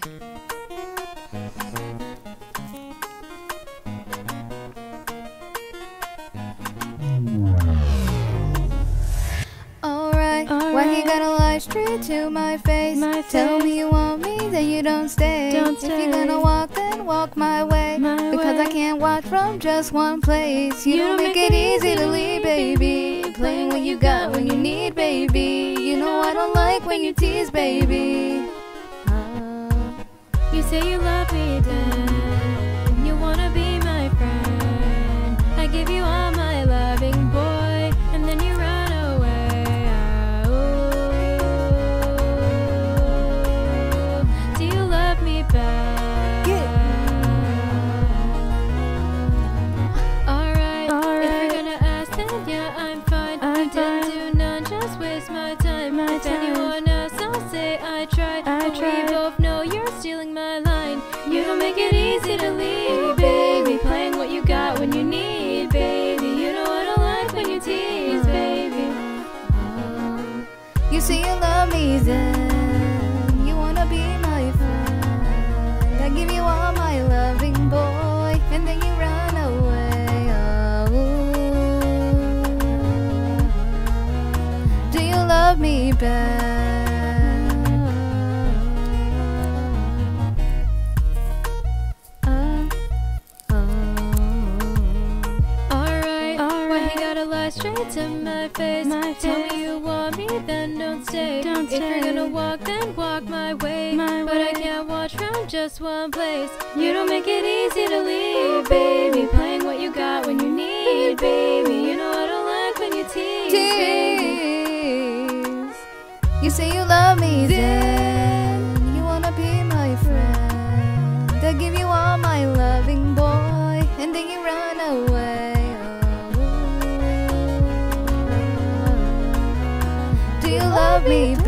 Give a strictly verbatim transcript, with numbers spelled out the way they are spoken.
Alright, why you gotta lie straight to my face? My Tell face. me you want me, then you don't stay. Don't If stay. you're gonna walk, then walk my way. My Because I way. can't watch from just one place. You, don't make it easy to leave, baby. Playing what you got when you need, baby. You know I don't like when you tease, baby. You say you love me, then you wanna be my friend. I give you all my loving, boy, and then you run away. Oh, do you love me back? Alright, Alright. if you're gonna ask, then yeah, I'm fine. I'm I didn't fine. do none, just waste my time. My if time. anyone else, I'll say I tried. I but tried. we both know you're stealing my line. You don't make it easy to leave, baby. Playing what you got when you need, baby. You know I don't like when you tease, baby. You say you love me, then you wanna be my friend. I give you all my loving, boy, and then you run away. Oh, do you love me back? Oh, Alright, why Alright. you gotta lie straight to my face? My Tell face. me you want me, then don't stay. Don't if you're stay. gonna walk, then walk my way. My but I way. can't watch from just one place. You don't make it easy to leave, baby. Playing what you got when you need, baby. You know I don't like when you tease, baby. Tease. You say you love me, then you wanna be my friend. I give you all my loving, boy, and then you run away. Oh, do you love me